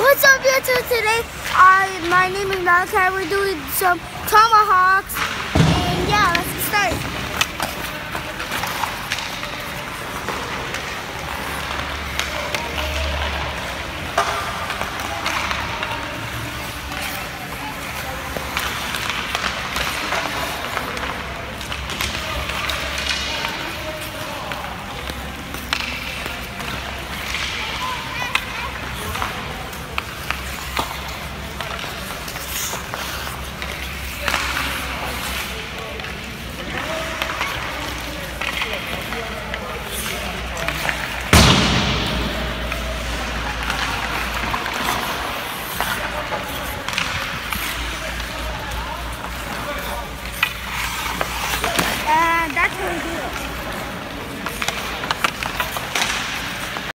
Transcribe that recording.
What's up, YouTube? Today, my name is Malakye. We're doing some tomahawks, and yeah, let's start.